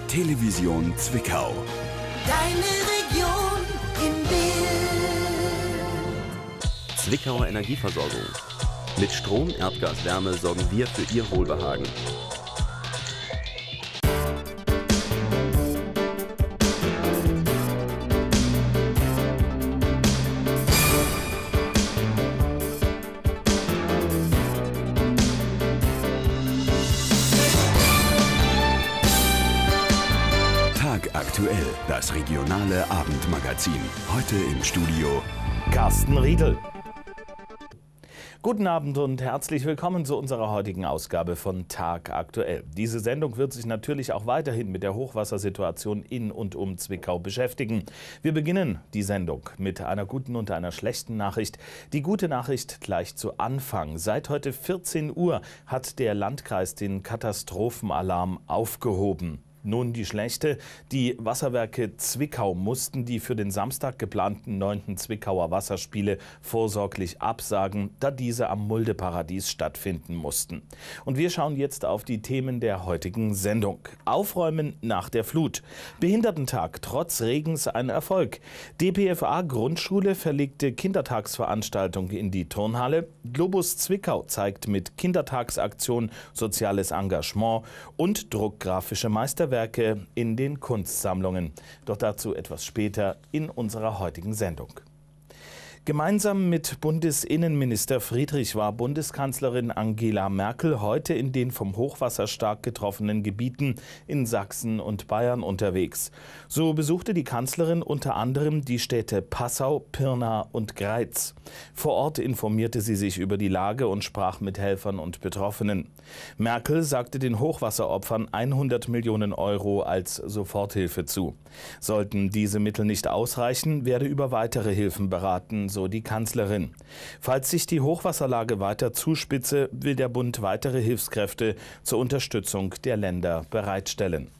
Television Zwickau. Deine Region im Bild. Zwickauer Energieversorgung. Mit Strom, Erdgas, Wärme sorgen wir für Ihr Wohlbehagen. Aktuell, das regionale Abendmagazin. Heute im Studio Carsten Riedel. Guten Abend und herzlich willkommen zu unserer heutigen Ausgabe von Tag aktuell. Diese Sendung wird sich natürlich auch weiterhin mit der Hochwassersituation in und um Zwickau beschäftigen. Wir beginnen die Sendung mit einer guten und einer schlechten Nachricht. Die gute Nachricht gleich zu Anfang. Seit heute 14 Uhr hat der Landkreis den Katastrophenalarm aufgehoben. Nun die schlechte. Die Wasserwerke Zwickau mussten die für den Samstag geplanten 9. Zwickauer Wasserspiele vorsorglich absagen, da diese am Muldeparadies stattfinden mussten. Und wir schauen jetzt auf die Themen der heutigen Sendung. Aufräumen nach der Flut. Behindertentag trotz Regens ein Erfolg. DPFA Grundschule verlegte Kindertagsveranstaltung in die Turnhalle. Globus Zwickau zeigt mit Kindertagsaktion soziales Engagement und druckgrafische Meisterwerke in den Kunstsammlungen. Doch dazu etwas später in unserer heutigen Sendung. Gemeinsam mit Bundesinnenminister Friedrich war Bundeskanzlerin Angela Merkel heute in den vom Hochwasser stark getroffenen Gebieten in Sachsen und Bayern unterwegs. So besuchte die Kanzlerin unter anderem die Städte Passau, Pirna und Greiz. Vor Ort informierte sie sich über die Lage und sprach mit Helfern und Betroffenen. Merkel sagte den Hochwasseropfern 100 Millionen Euro als Soforthilfe zu. Sollten diese Mittel nicht ausreichen, werde über weitere Hilfen beraten, so die Kanzlerin. Falls sich die Hochwasserlage weiter zuspitze, will der Bund weitere Hilfskräfte zur Unterstützung der Länder bereitstellen.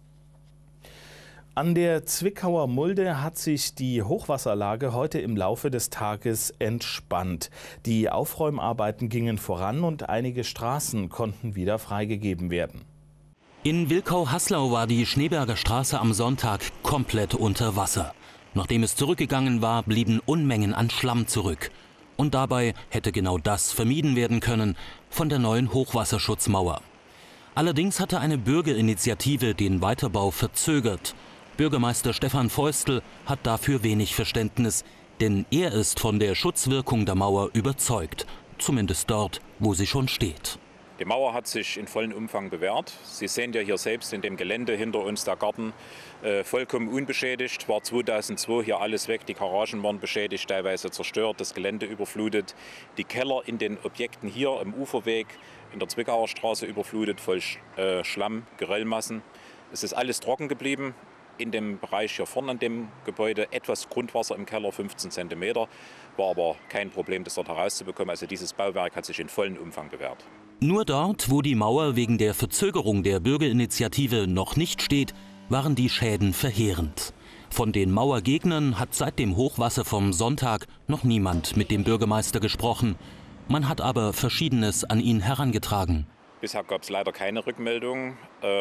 An der Zwickauer Mulde hat sich die Hochwasserlage heute im Laufe des Tages entspannt. Die Aufräumarbeiten gingen voran und einige Straßen konnten wieder freigegeben werden. In Wilkau-Haslau war die Schneeberger Straße am Sonntag komplett unter Wasser. Nachdem es zurückgegangen war, blieben Unmengen an Schlamm zurück. Und dabei hätte genau das vermieden werden können von der neuen Hochwasserschutzmauer. Allerdings hatte eine Bürgerinitiative den Weiterbau verzögert. Bürgermeister Stefan Feustel hat dafür wenig Verständnis, denn er ist von der Schutzwirkung der Mauer überzeugt, zumindest dort, wo sie schon steht. Die Mauer hat sich in vollem Umfang bewährt. Sie sehen ja hier selbst in dem Gelände hinter uns, der Garten, vollkommen unbeschädigt. War 2002 hier alles weg, die Garagen waren beschädigt, teilweise zerstört, das Gelände überflutet. Die Keller in den Objekten hier im Uferweg in der Zwickauer Straße überflutet, voll Schlamm, Geröllmassen. Es ist alles trocken geblieben. In dem Bereich hier vorne an dem Gebäude etwas Grundwasser im Keller, 15 cm. War aber kein Problem, das dort herauszubekommen. Also dieses Bauwerk hat sich in vollem Umfang bewährt. Nur dort, wo die Mauer wegen der Verzögerung der Bürgerinitiative noch nicht steht, waren die Schäden verheerend. Von den Mauergegnern hat seit dem Hochwasser vom Sonntag noch niemand mit dem Bürgermeister gesprochen. Man hat aber Verschiedenes an ihn herangetragen. Bisher gab es leider keine Rückmeldung.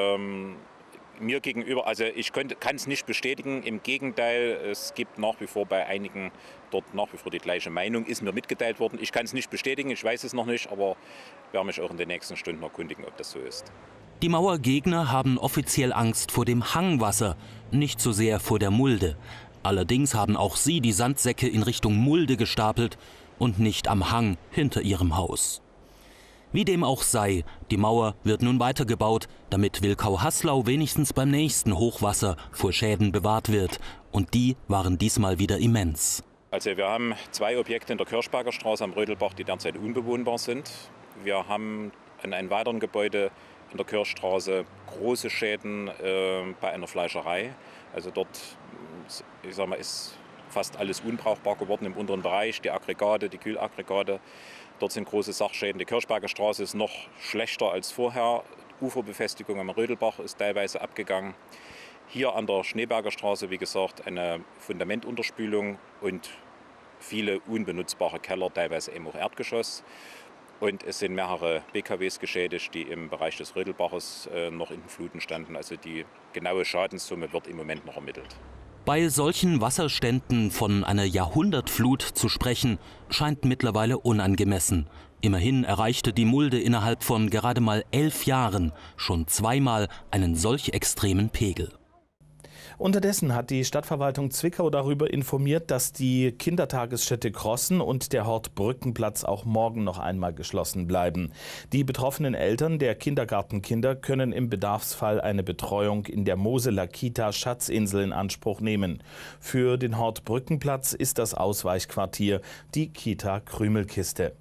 Mir gegenüber, also ich kann es nicht bestätigen, im Gegenteil, es gibt nach wie vor bei einigen dort nach wie vor die gleiche Meinung, ist mir mitgeteilt worden. Ich kann es nicht bestätigen, ich weiß es noch nicht, aber werde mich auch in den nächsten Stunden erkundigen, ob das so ist. Die Mauergegner haben offiziell Angst vor dem Hangwasser, nicht so sehr vor der Mulde. Allerdings haben auch sie die Sandsäcke in Richtung Mulde gestapelt und nicht am Hang hinter ihrem Haus. Wie dem auch sei, die Mauer wird nun weitergebaut, damit Wilkau-Haslau wenigstens beim nächsten Hochwasser vor Schäden bewahrt wird. Und die waren diesmal wieder immens. Also wir haben 2 Objekte in der Kirchberger Straße am Rödelbach, die derzeit unbewohnbar sind. Wir haben in einem weiteren Gebäude in der Kirchstraße große Schäden bei einer Fleischerei. Also dort, ich sag mal, ist fast alles unbrauchbar geworden im unteren Bereich, die Aggregate, die Kühlaggregate. Dort sind große Sachschäden. Die Kirchberger Straße ist noch schlechter als vorher. Uferbefestigung am Rödelbach ist teilweise abgegangen. Hier an der Schneeberger Straße, wie gesagt, eine Fundamentunterspülung und viele unbenutzbare Keller, teilweise eben auch Erdgeschoss. Und es sind mehrere BKWs geschädigt, die im Bereich des Rödelbaches noch in den Fluten standen. Also die genaue Schadenssumme wird im Moment noch ermittelt. Bei solchen Wasserständen von einer Jahrhundertflut zu sprechen, scheint mittlerweile unangemessen. Immerhin erreichte die Mulde innerhalb von gerade mal 11 Jahren schon zweimal einen solch extremen Pegel. Unterdessen hat die Stadtverwaltung Zwickau darüber informiert, dass die Kindertagesstätte Crossen und der Hort Brückenplatz auch morgen noch einmal geschlossen bleiben. Die betroffenen Eltern der Kindergartenkinder können im Bedarfsfall eine Betreuung in der Moseler Kita Schatzinsel in Anspruch nehmen. Für den Hort Brückenplatz ist das Ausweichquartier die Kita Krümelkiste.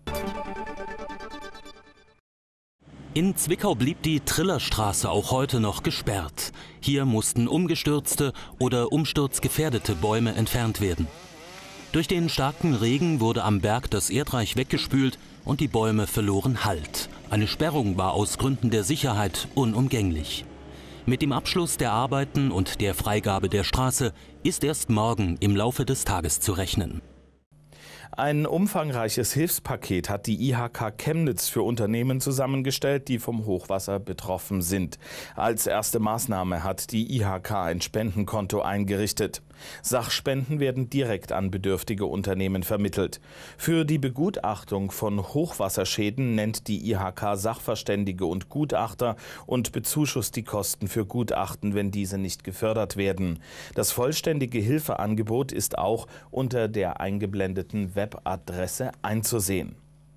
In Zwickau blieb die Trillerstraße auch heute noch gesperrt. Hier mussten umgestürzte oder umsturzgefährdete Bäume entfernt werden. Durch den starken Regen wurde am Berg das Erdreich weggespült und die Bäume verloren Halt. Eine Sperrung war aus Gründen der Sicherheit unumgänglich. Mit dem Abschluss der Arbeiten und der Freigabe der Straße ist erst morgen im Laufe des Tages zu rechnen. Ein umfangreiches Hilfspaket hat die IHK Chemnitz für Unternehmen zusammengestellt, die vom Hochwasser betroffen sind. Als erste Maßnahme hat die IHK ein Spendenkonto eingerichtet. Sachspenden werden direkt an bedürftige Unternehmen vermittelt. Für die Begutachtung von Hochwasserschäden nennt die IHK Sachverständige und Gutachter und bezuschusst die Kosten für Gutachten, wenn diese nicht gefördert werden. Das vollständige Hilfeangebot ist auch unter der eingeblendeten Webadresse einzusehen.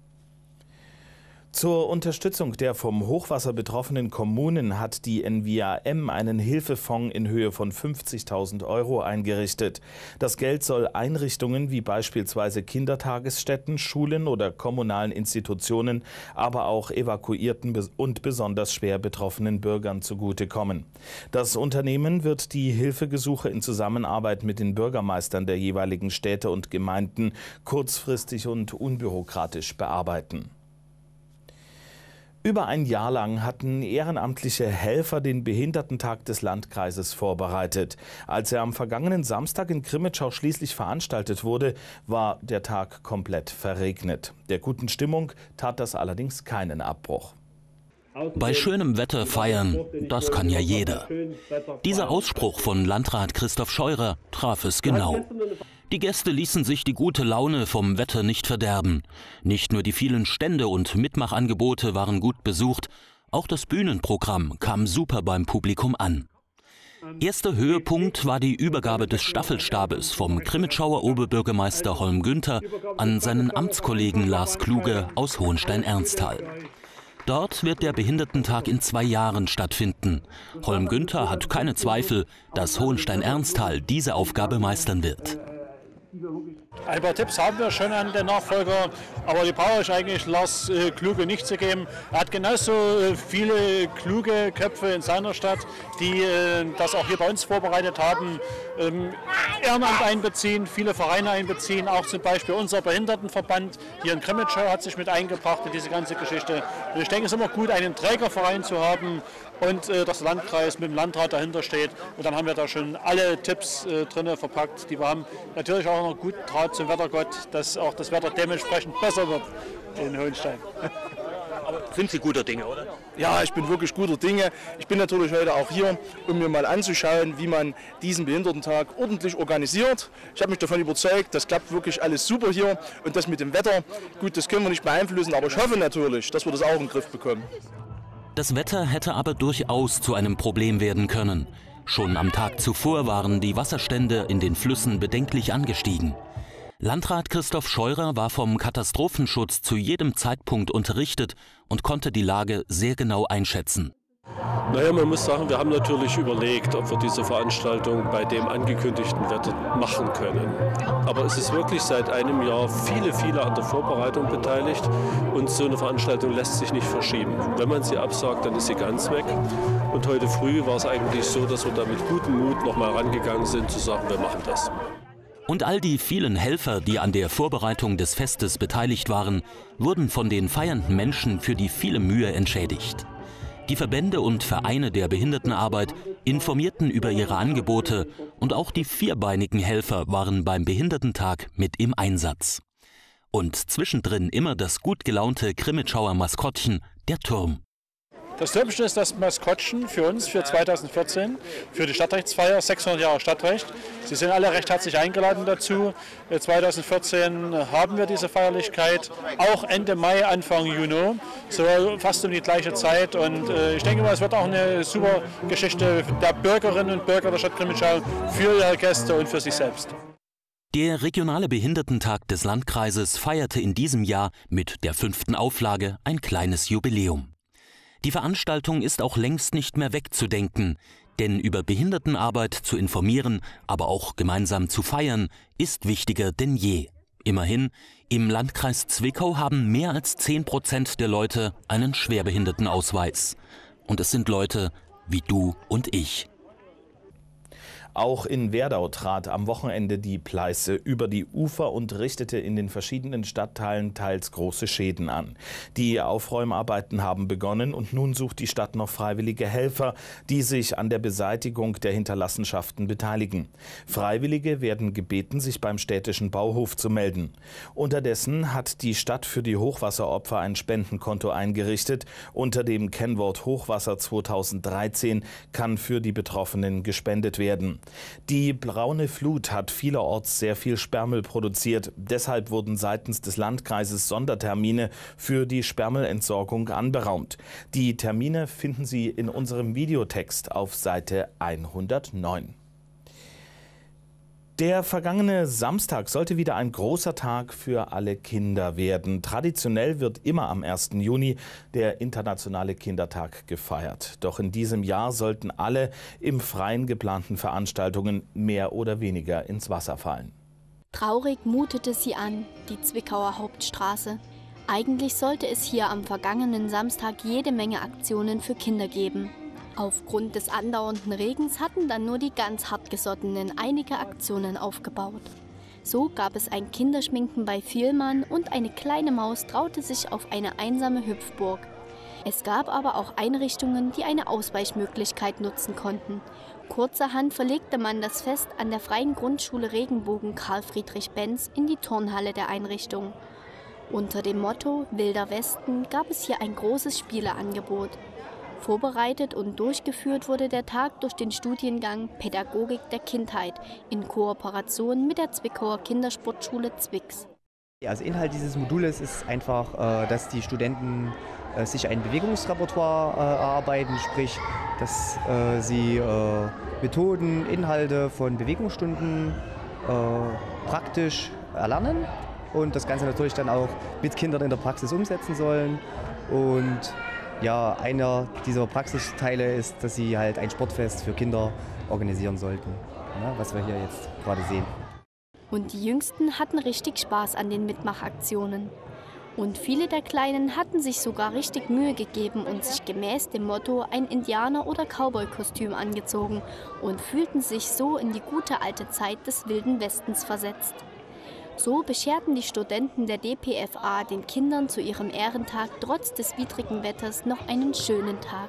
Zur Unterstützung der vom Hochwasser betroffenen Kommunen hat die NVAM einen Hilfefonds in Höhe von 50.000 € eingerichtet. Das Geld soll Einrichtungen wie beispielsweise Kindertagesstätten, Schulen oder kommunalen Institutionen, aber auch evakuierten und besonders schwer betroffenen Bürgern zugutekommen. Das Unternehmen wird die Hilfegesuche in Zusammenarbeit mit den Bürgermeistern der jeweiligen Städte und Gemeinden kurzfristig und unbürokratisch bearbeiten. Über ein Jahr lang hatten ehrenamtliche Helfer den Behindertentag des Landkreises vorbereitet. Als er am vergangenen Samstag in Crimmitschau schließlich veranstaltet wurde, war der Tag komplett verregnet. Der guten Stimmung tat das allerdings keinen Abbruch. Bei schönem Wetter feiern, das kann ja jeder. Dieser Ausspruch von Landrat Christoph Scheurer traf es genau. Die Gäste ließen sich die gute Laune vom Wetter nicht verderben. Nicht nur die vielen Stände und Mitmachangebote waren gut besucht, auch das Bühnenprogramm kam super beim Publikum an. Erster Höhepunkt war die Übergabe des Staffelstabes vom Crimmitschauer Oberbürgermeister Holm Günther an seinen Amtskollegen Lars Kluge aus Hohenstein-Ernsthal. Dort wird der Behindertentag in 2 Jahren stattfinden. Holm Günther hat keine Zweifel, dass Hohenstein-Ernsthal diese Aufgabe meistern wird. Ein paar Tipps haben wir schon an den Nachfolger, aber die brauche ich eigentlich Lars Kluge nicht zu geben. Er hat genauso viele kluge Köpfe in seiner Stadt, die das auch hier bei uns vorbereitet haben. Ehrenamt einbeziehen, viele Vereine einbeziehen, auch zum Beispiel unser Behindertenverband hier in Crimmitschau hat sich mit eingebracht in diese ganze Geschichte. Und ich denke, es ist immer gut, einen Trägerverein zu haben und dass der Landkreis mit dem Landrat dahinter steht. Und dann haben wir da schon alle Tipps drin verpackt, die wir haben. Natürlich auch noch guten Draht zum Wettergott, dass auch das Wetter dementsprechend besser wird in Hohenstein. Aber sind Sie guter Dinge, oder? Ja, ich bin wirklich guter Dinge. Ich bin natürlich heute auch hier, um mir mal anzuschauen, wie man diesen Behindertentag ordentlich organisiert. Ich habe mich davon überzeugt, das klappt wirklich alles super hier. Und das mit dem Wetter, gut, das können wir nicht beeinflussen, aber ich hoffe natürlich, dass wir das auch in den Griff bekommen. Das Wetter hätte aber durchaus zu einem Problem werden können. Schon am Tag zuvor waren die Wasserstände in den Flüssen bedenklich angestiegen. Landrat Christoph Scheurer war vom Katastrophenschutz zu jedem Zeitpunkt unterrichtet und konnte die Lage sehr genau einschätzen. Naja, man muss sagen, wir haben natürlich überlegt, ob wir diese Veranstaltung bei dem angekündigten Wetter machen können. Aber es ist wirklich seit einem Jahr viele an der Vorbereitung beteiligt und so eine Veranstaltung lässt sich nicht verschieben. Wenn man sie absagt, dann ist sie ganz weg. Und heute früh war es eigentlich so, dass wir da mit gutem Mut nochmal rangegangen sind, zu sagen, wir machen das. Und all die vielen Helfer, die an der Vorbereitung des Festes beteiligt waren, wurden von den feiernden Menschen für die viele Mühe entschädigt. Die Verbände und Vereine der Behindertenarbeit informierten über ihre Angebote und auch die vierbeinigen Helfer waren beim Behindertentag mit im Einsatz. Und zwischendrin immer das gut gelaunte Crimmitschauer Maskottchen, der Turm. Das Türmchen ist das Maskottchen für uns, für 2014, für die Stadtrechtsfeier, 600 Jahre Stadtrecht. Sie sind alle recht herzlich eingeladen dazu. 2014 haben wir diese Feierlichkeit, auch Ende Mai, Anfang Juni, so fast um die gleiche Zeit. Und ich denke mal, es wird auch eine super Geschichte der Bürgerinnen und Bürger der Stadt Crimmitschau für ihre Gäste und für sich selbst. Der regionale Behindertentag des Landkreises feierte in diesem Jahr mit der 5. Auflage ein kleines Jubiläum. Die Veranstaltung ist auch längst nicht mehr wegzudenken, denn über Behindertenarbeit zu informieren, aber auch gemeinsam zu feiern, ist wichtiger denn je. Immerhin, im Landkreis Zwickau haben mehr als 10% der Leute einen Schwerbehindertenausweis. Und es sind Leute wie du und ich. Auch in Werdau trat am Wochenende die Pleiße über die Ufer und richtete in den verschiedenen Stadtteilen teils große Schäden an. Die Aufräumarbeiten haben begonnen und nun sucht die Stadt noch freiwillige Helfer, die sich an der Beseitigung der Hinterlassenschaften beteiligen. Freiwillige werden gebeten, sich beim städtischen Bauhof zu melden. Unterdessen hat die Stadt für die Hochwasseropfer ein Spendenkonto eingerichtet. Unter dem Kennwort Hochwasser 2013 kann für die Betroffenen gespendet werden. Die braune Flut hat vielerorts sehr viel Sperrmüll produziert. Deshalb wurden seitens des Landkreises Sondertermine für die Sperrmüllentsorgung anberaumt. Die Termine finden Sie in unserem Videotext auf Seite 109. Der vergangene Samstag sollte wieder ein großer Tag für alle Kinder werden. Traditionell wird immer am 1. Juni der Internationale Kindertag gefeiert. Doch in diesem Jahr sollten alle im Freien geplanten Veranstaltungen mehr oder weniger ins Wasser fallen. Traurig mutete sie an, die Zwickauer Hauptstraße. Eigentlich sollte es hier am vergangenen Samstag jede Menge Aktionen für Kinder geben. Aufgrund des andauernden Regens hatten dann nur die ganz Hartgesottenen einige Aktionen aufgebaut. So gab es ein Kinderschminken bei Vielmann und eine kleine Maus traute sich auf eine einsame Hüpfburg. Es gab aber auch Einrichtungen, die eine Ausweichmöglichkeit nutzen konnten. Kurzerhand verlegte man das Fest an der Freien Grundschule Regenbogen Karl Friedrich Benz in die Turnhalle der Einrichtung. Unter dem Motto Wilder Westen gab es hier ein großes Spieleangebot. Vorbereitet und durchgeführt wurde der Tag durch den Studiengang Pädagogik der Kindheit in Kooperation mit der Zwickauer Kindersportschule Zwicks. Also Inhalt dieses Modules ist einfach, dass die Studenten sich ein Bewegungsrepertoire erarbeiten, sprich, dass sie Methoden, Inhalte von Bewegungsstunden praktisch erlernen und das Ganze natürlich dann auch mit Kindern in der Praxis umsetzen sollen. Und ja, einer dieser Praxisteile ist, dass sie halt ein Sportfest für Kinder organisieren sollten, ne, was wir hier jetzt gerade sehen. Und die Jüngsten hatten richtig Spaß an den Mitmachaktionen. Und viele der Kleinen hatten sich sogar richtig Mühe gegeben und sich gemäß dem Motto ein Indianer- oder Cowboy-Kostüm angezogen und fühlten sich so in die gute alte Zeit des Wilden Westens versetzt. So bescherten die Studenten der DPFA den Kindern zu ihrem Ehrentag trotz des widrigen Wetters noch einen schönen Tag.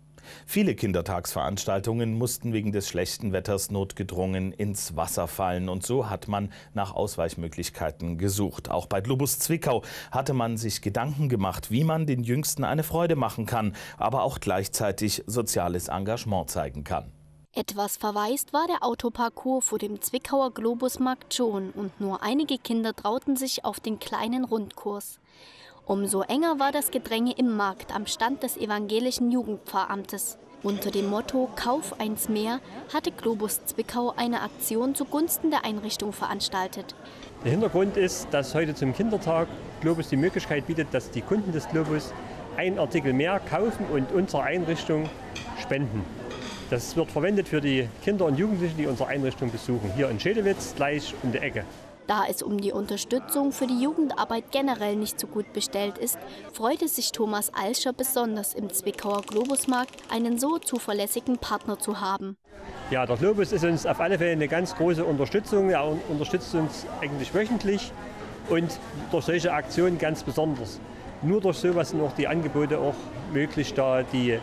Viele Kindertagsveranstaltungen mussten wegen des schlechten Wetters notgedrungen ins Wasser fallen. Und so hat man nach Ausweichmöglichkeiten gesucht. Auch bei Globus Zwickau hatte man sich Gedanken gemacht, wie man den Jüngsten eine Freude machen kann, aber auch gleichzeitig soziales Engagement zeigen kann. Etwas verwaist war der Autoparcours vor dem Zwickauer Globusmarkt schon und nur einige Kinder trauten sich auf den kleinen Rundkurs. Umso enger war das Gedränge im Markt am Stand des evangelischen Jugendpfarramtes. Unter dem Motto Kauf eins mehr hatte Globus Zwickau eine Aktion zugunsten der Einrichtung veranstaltet. Der Hintergrund ist, dass heute zum Kindertag Globus die Möglichkeit bietet, dass die Kunden des Globus einen Artikel mehr kaufen und unserer Einrichtung spenden. Das wird verwendet für die Kinder und Jugendlichen, die unsere Einrichtung besuchen. Hier in Schädelwitz, gleich um die Ecke. Da es um die Unterstützung für die Jugendarbeit generell nicht so gut bestellt ist, freute sich Thomas Alscher besonders im Zwickauer Globusmarkt, einen so zuverlässigen Partner zu haben. Ja, der Globus ist uns auf alle Fälle eine ganz große Unterstützung. Er unterstützt uns eigentlich wöchentlich und durch solche Aktionen ganz besonders. Nur durch sowas sind auch die Angebote auch möglich, da die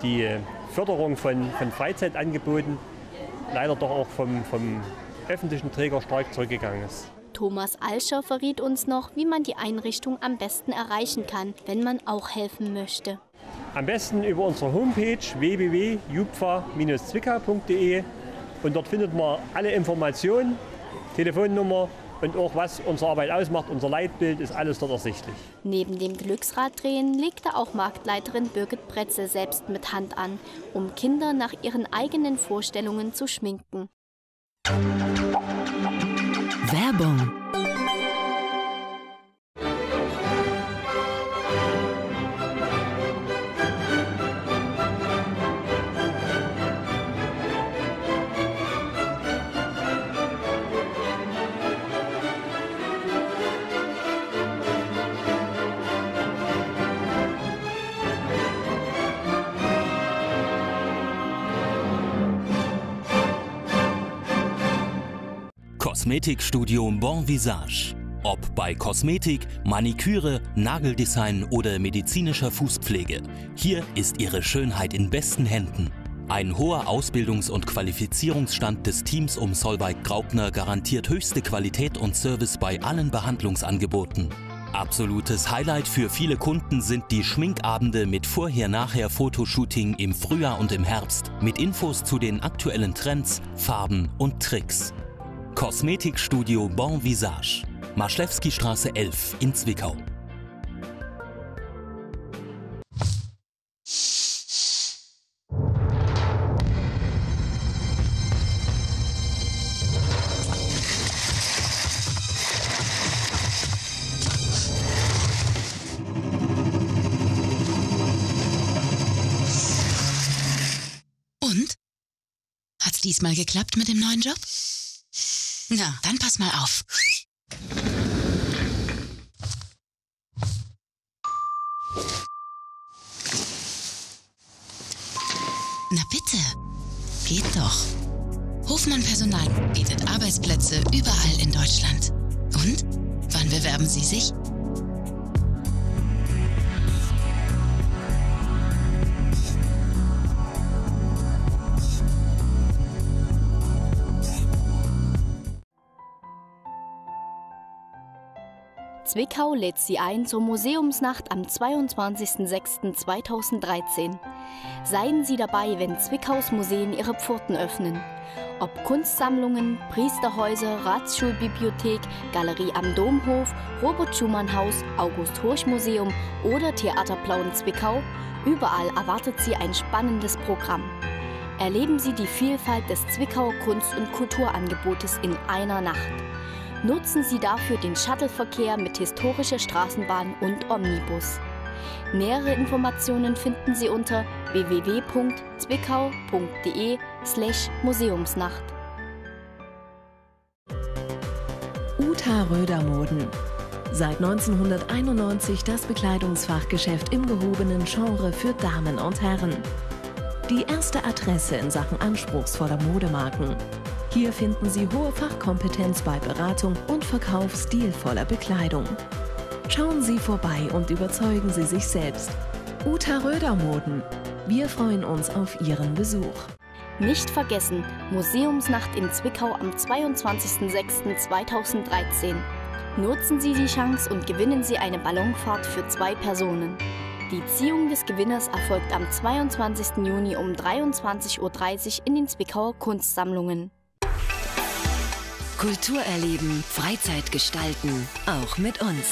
Förderung von Freizeitangeboten leider doch auch vom öffentlichen Träger stark zurückgegangen ist. Thomas Alscher verriet uns noch, wie man die Einrichtung am besten erreichen kann, wenn man auch helfen möchte. Am besten über unsere Homepage www.jupfa-zwickau.de und dort findet man alle Informationen, Telefonnummer und auch was unsere Arbeit ausmacht, unser Leitbild, ist alles dort ersichtlich. Neben dem Glücksraddrehen legte auch Marktleiterin Birgit Pretzel selbst mit Hand an, um Kinder nach ihren eigenen Vorstellungen zu schminken. Werbung. Kosmetikstudio Bon Visage. Ob bei Kosmetik, Maniküre, Nageldesign oder medizinischer Fußpflege. Hier ist Ihre Schönheit in besten Händen. Ein hoher Ausbildungs- und Qualifizierungsstand des Teams um Solveig Graupner garantiert höchste Qualität und Service bei allen Behandlungsangeboten. Absolutes Highlight für viele Kunden sind die Schminkabende mit Vorher-Nachher-Fotoshooting im Frühjahr und im Herbst mit Infos zu den aktuellen Trends, Farben und Tricks. Kosmetikstudio Bon Visage, Marschlewskistraße 11 in Zwickau. Und? Hat's diesmal geklappt mit dem neuen Job? Na, dann pass mal auf. Na bitte, geht doch. Hofmann Personal bietet Arbeitsplätze überall in Deutschland. Und? Wann bewerben Sie sich? Zwickau lädt Sie ein zur Museumsnacht am 22.06.2013. Seien Sie dabei, wenn Zwickaus Museen ihre Pforten öffnen. Ob Kunstsammlungen, Priesterhäuser, Ratsschulbibliothek, Galerie am Domhof, Robert-Schumann-Haus, August-Horch-Museum oder Theaterplauen Zwickau, überall erwartet Sie ein spannendes Programm. Erleben Sie die Vielfalt des Zwickauer Kunst- und Kulturangebotes in einer Nacht. Nutzen Sie dafür den Shuttleverkehr mit historischer Straßenbahn und Omnibus. Nähere Informationen finden Sie unter www.zwickau.de/Museumsnacht. Uta Röder Moden. Seit 1991 das Bekleidungsfachgeschäft im gehobenen Genre für Damen und Herren. Die erste Adresse in Sachen anspruchsvoller Modemarken. Hier finden Sie hohe Fachkompetenz bei Beratung und Verkauf stilvoller Bekleidung. Schauen Sie vorbei und überzeugen Sie sich selbst. Uta Röder Moden. Wir freuen uns auf Ihren Besuch. Nicht vergessen, Museumsnacht in Zwickau am 22.06.2013. Nutzen Sie die Chance und gewinnen Sie eine Ballonfahrt für 2 Personen. Die Ziehung des Gewinners erfolgt am 22. Juni um 23:30 Uhr in den Zwickauer Kunstsammlungen. Kultur erleben, Freizeit gestalten, auch mit uns.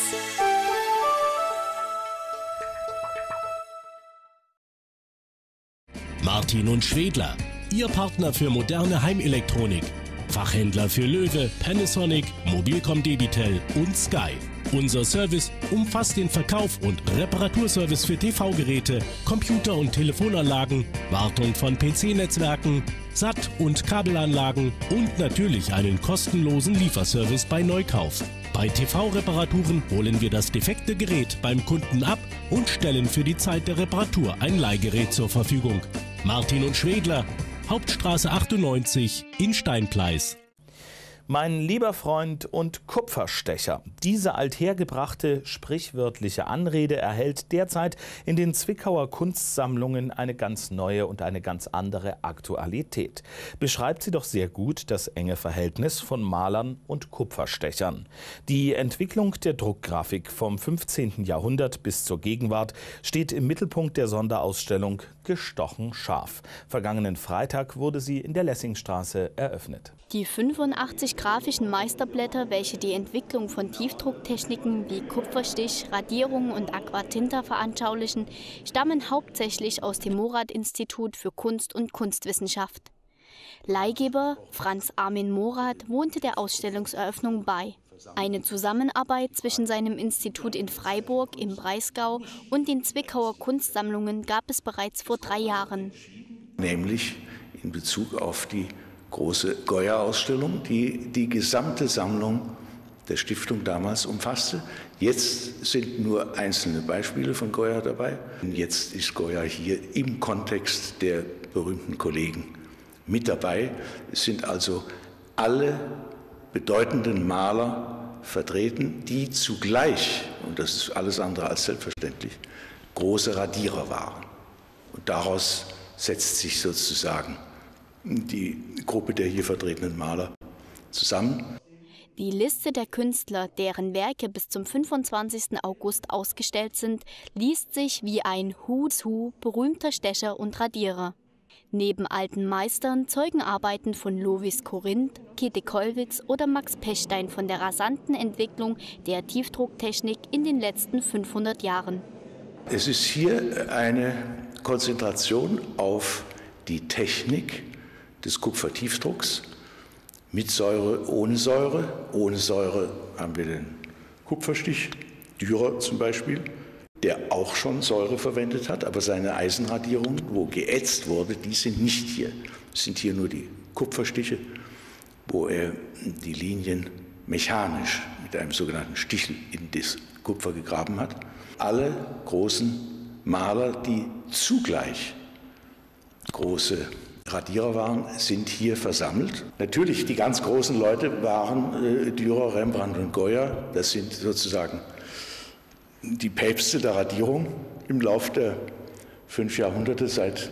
Martin und Schwedler, Ihr Partner für moderne Heimelektronik. Fachhändler für Löwe, Panasonic, Mobilcom Debitel und Sky. Unser Service umfasst den Verkauf und Reparaturservice für TV-Geräte, Computer- und Telefonanlagen, Wartung von PC-Netzwerken, SAT- und Kabelanlagen und natürlich einen kostenlosen Lieferservice bei Neukauf. Bei TV-Reparaturen holen wir das defekte Gerät beim Kunden ab und stellen für die Zeit der Reparatur ein Leihgerät zur Verfügung. Martin und Schwedler, Hauptstraße 98 in Steinpleis. Mein lieber Freund und Kupferstecher. Diese althergebrachte sprichwörtliche Anrede erhält derzeit in den Zwickauer Kunstsammlungen eine ganz neue und eine ganz andere Aktualität. Beschreibt sie doch sehr gut das enge Verhältnis von Malern und Kupferstechern. Die Entwicklung der Druckgrafik vom 15. Jahrhundert bis zur Gegenwart steht im Mittelpunkt der Sonderausstellung Gestochen scharf. Vergangenen Freitag wurde sie in der Lessingstraße eröffnet. Die 85 grafischen Meisterblätter, welche die Entwicklung von Tiefdrucktechniken wie Kupferstich, Radierung und Aquatinta veranschaulichen, stammen hauptsächlich aus dem Morath-Institut für Kunst und Kunstwissenschaft. Leihgeber Franz Armin Morath wohnte der Ausstellungseröffnung bei. Eine Zusammenarbeit zwischen seinem Institut in Freiburg im Breisgau und den Zwickauer Kunstsammlungen gab es bereits vor 3 Jahren. Nämlich in Bezug auf die große Goya-Ausstellung, die die gesamte Sammlung der Stiftung damals umfasste. Jetzt sind nur einzelne Beispiele von Goya dabei. Jetzt ist Goya hier im Kontext der berühmten Kollegen mit dabei. Es sind also alle bedeutenden Maler vertreten, die zugleich, und das ist alles andere als selbstverständlich, große Radierer waren. Und daraus setzt sich sozusagen die Gruppe der hier vertretenen Maler zusammen. Die Liste der Künstler, deren Werke bis zum 25. August ausgestellt sind, liest sich wie ein Who's Who berühmter Stecher und Radierer. Neben alten Meistern zeugen Arbeiten von Lovis Corinth, Käthe Kollwitz oder Max Pechstein von der rasanten Entwicklung der Tiefdrucktechnik in den letzten 500 Jahren. Es ist hier eine Konzentration auf die Technik des Kupfertiefdrucks mit Säure, ohne Säure. Ohne Säure haben wir den Kupferstich, Dürer zum Beispiel, der auch schon Säure verwendet hat, aber seine Eisenradierungen, wo geätzt wurde, die sind nicht hier. Es sind hier nur die Kupferstiche, wo er die Linien mechanisch mit einem sogenannten Stichel in das Kupfer gegraben hat. Alle großen Maler, die zugleich große Radierer waren, sind hier versammelt. Natürlich, die ganz großen Leute waren Dürer, Rembrandt und Goya. Das sind sozusagen die Päpste der Radierung im Lauf der 5 Jahrhunderte, seit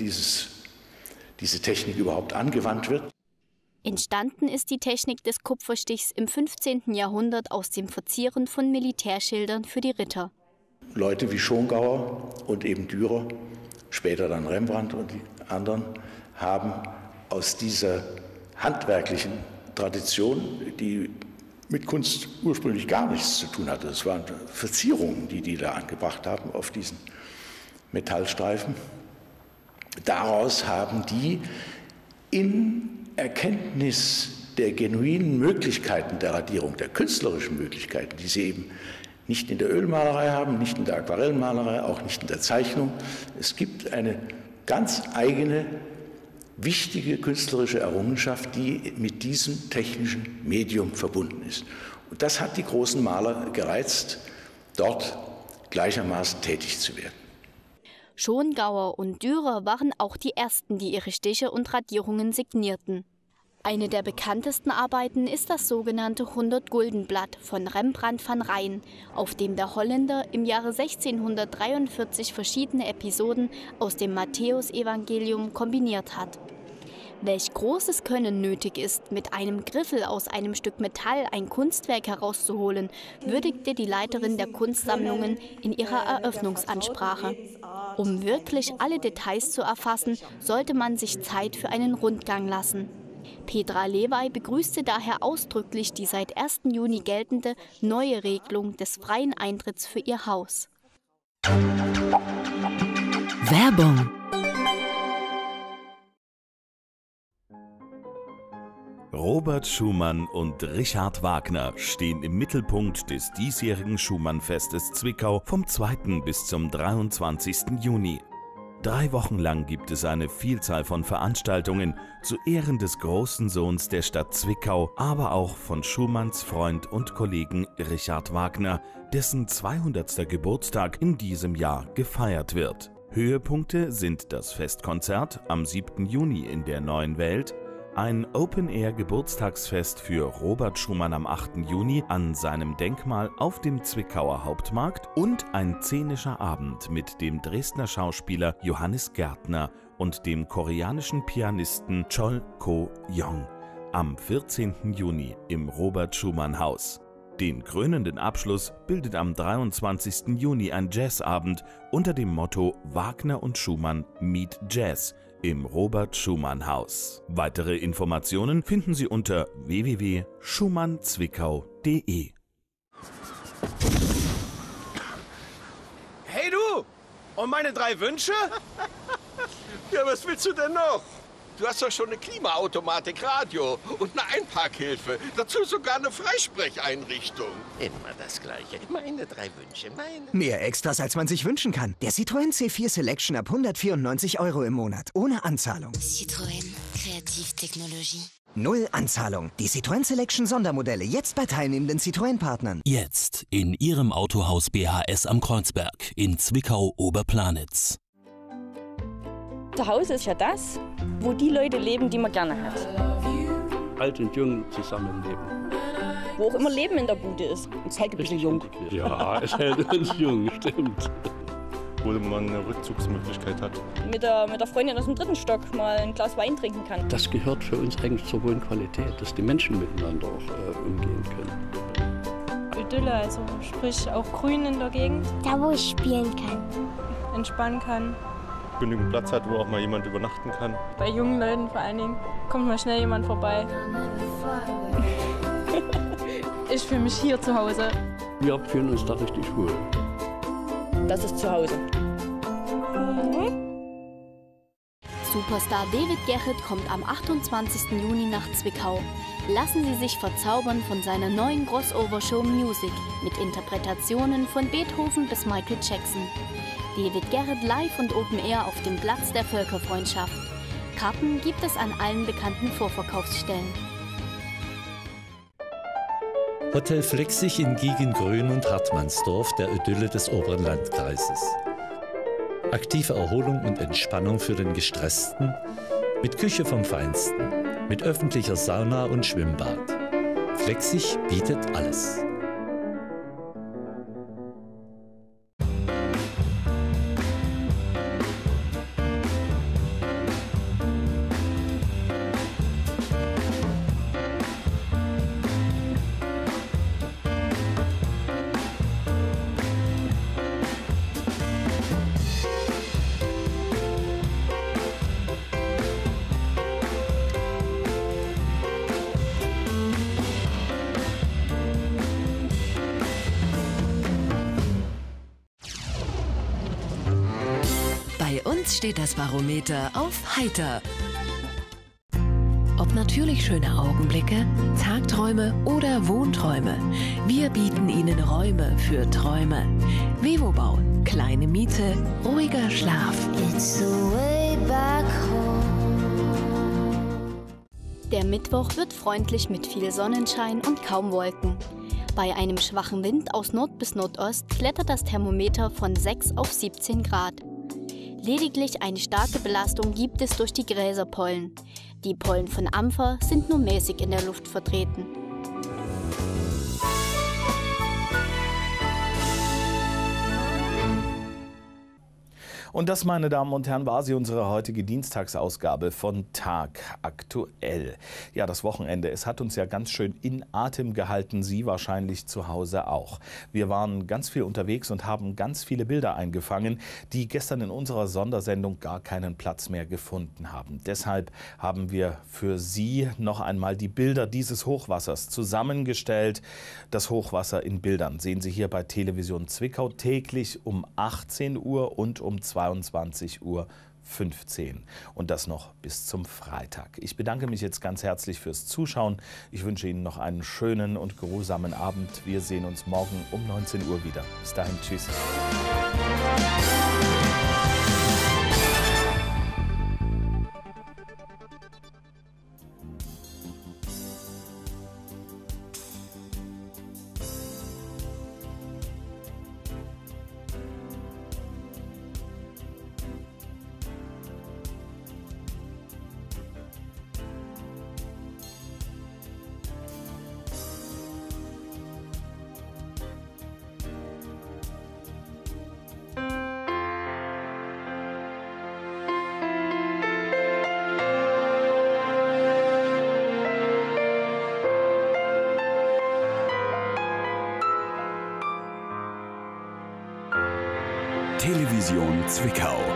diese Technik überhaupt angewandt wird. Entstanden ist die Technik des Kupferstichs im 15. Jahrhundert aus dem Verzieren von Militärschildern für die Ritter. Leute wie Schongauer und eben Dürer, später dann Rembrandt und die anderen, haben aus dieser handwerklichen Tradition, die mit Kunst ursprünglich gar nichts zu tun hatte, es waren Verzierungen, die da angebracht haben auf diesen Metallstreifen, daraus haben die in Erkenntnis der genuinen Möglichkeiten der Radierung, der künstlerischen Möglichkeiten, die sie eben nicht in der Ölmalerei haben, nicht in der Aquarellmalerei, auch nicht in der Zeichnung. Es gibt eine ganz eigene, wichtige künstlerische Errungenschaft, die mit diesem technischen Medium verbunden ist. Und das hat die großen Maler gereizt, dort gleichermaßen tätig zu werden. Schongauer und Dürer waren auch die ersten, die ihre Stiche und Radierungen signierten. Eine der bekanntesten Arbeiten ist das sogenannte 100-Gulden-Blatt von Rembrandt van Rijn, auf dem der Holländer im Jahre 1643 verschiedene Episoden aus dem Matthäusevangelium kombiniert hat. Welch großes Können nötig ist, mit einem Griffel aus einem Stück Metall ein Kunstwerk herauszuholen, würdigte die Leiterin der Kunstsammlungen in ihrer Eröffnungsansprache. Um wirklich alle Details zu erfassen, sollte man sich Zeit für einen Rundgang lassen. Petra Lewey begrüßte daher ausdrücklich die seit 1. Juni geltende neue Regelung des freien Eintritts für ihr Haus. Werbung. Robert Schumann und Richard Wagner stehen im Mittelpunkt des diesjährigen Schumann-Festes Zwickau vom 2. bis zum 23. Juni. 3 Wochen lang gibt es eine Vielzahl von Veranstaltungen zu Ehren des großen Sohns der Stadt Zwickau, aber auch von Schumanns Freund und Kollegen Richard Wagner, dessen 200. Geburtstag in diesem Jahr gefeiert wird. Höhepunkte sind das Festkonzert am 7. Juni in der Neuen Welt, Ein Open-Air-Geburtstagsfest für Robert Schumann am 8. Juni an seinem Denkmal auf dem Zwickauer Hauptmarkt und ein szenischer Abend mit dem Dresdner Schauspieler Johannes Gärtner und dem koreanischen Pianisten Chol Ko-Yong am 14. Juni im Robert-Schumann-Haus. Den krönenden Abschluss bildet am 23. Juni ein Jazzabend unter dem Motto Wagner und Schumann Meet Jazz im Robert-Schumann-Haus. Weitere Informationen finden Sie unter www.schumannzwickau.de. Hey du! Und meine 3 Wünsche? Ja, was willst du denn noch? Du hast doch schon eine Klimaautomatik, Radio und eine Einparkhilfe. Dazu sogar eine Freisprecheinrichtung. Immer das Gleiche. Meine 3 Wünsche, meine. Mehr Extras, als man sich wünschen kann. Der Citroën C4 Selection ab 194 € im Monat. Ohne Anzahlung. Citroën. Kreativtechnologie. 0 Anzahlung. Die Citroën Selection Sondermodelle. Jetzt bei teilnehmenden Citroën-Partnern. Jetzt in Ihrem Autohaus BHS am Kreuzberg in Zwickau-Oberplanitz. Zuhause ist ja das, wo die Leute leben, die man gerne hat. Alt und jung zusammenleben. Wo auch immer Leben in der Bude ist. Es hält ein bisschen jung. Ja, es hält uns jung, stimmt. Wo man eine Rückzugsmöglichkeit hat. Mit der Freundin aus dem 3. Stock mal ein Glas Wein trinken kann. Das gehört für uns eigentlich zur Wohnqualität, dass die Menschen miteinander auch umgehen können. Idylle, also sprich auch Grün in der Gegend. Da, wo ich spielen kann. Entspannen kann. Genügend Platz hat, wo auch mal jemand übernachten kann. Bei jungen Leuten vor allen Dingen kommt mal schnell jemand vorbei. Ich fühle mich hier zu Hause. Wir fühlen uns da richtig wohl. Das ist zu Hause. Superstar David Gerrit kommt am 28. Juni nach Zwickau. Lassen Sie sich verzaubern von seiner neuen Crossover-Show Music mit Interpretationen von Beethoven bis Michael Jackson. David Gerrit live und Open Air auf dem Platz der Völkerfreundschaft. Karten gibt es an allen bekannten Vorverkaufsstellen. Hotel Flexig in Giegengrün und Hartmannsdorf, der Idylle des oberen Landkreises. Aktive Erholung und Entspannung für den Gestressten, mit Küche vom Feinsten, mit öffentlicher Sauna und Schwimmbad. Flexig bietet alles. Bei uns steht das Barometer auf heiter. Ob natürlich schöne Augenblicke, Tagträume oder Wohnträume, wir bieten Ihnen Räume für Träume. Vevobau, kleine Miete, ruhiger Schlaf. It's the way back home. Der Mittwoch wird freundlich mit viel Sonnenschein und kaum Wolken. Bei einem schwachen Wind aus Nord bis Nordost klettert das Thermometer von 6 auf 17 Grad. Lediglich eine starke Belastung gibt es durch die Gräserpollen. Die Pollen von Ampfer sind nur mäßig in der Luft vertreten. Und das, meine Damen und Herren, war sie, unsere heutige Dienstagsausgabe von Tag aktuell. Ja, das Wochenende, es hat uns ja ganz schön in Atem gehalten, Sie wahrscheinlich zu Hause auch. Wir waren ganz viel unterwegs und haben ganz viele Bilder eingefangen, die gestern in unserer Sondersendung gar keinen Platz mehr gefunden haben. Deshalb haben wir für Sie noch einmal die Bilder dieses Hochwassers zusammengestellt. Das Hochwasser in Bildern sehen Sie hier bei Television Zwickau täglich um 18 Uhr und um 22:15 Uhr. Und das noch bis zum Freitag. Ich bedanke mich jetzt ganz herzlich fürs Zuschauen. Ich wünsche Ihnen noch einen schönen und geruhsamen Abend. Wir sehen uns morgen um 19 Uhr wieder. Bis dahin, tschüss. Vision Zwickau.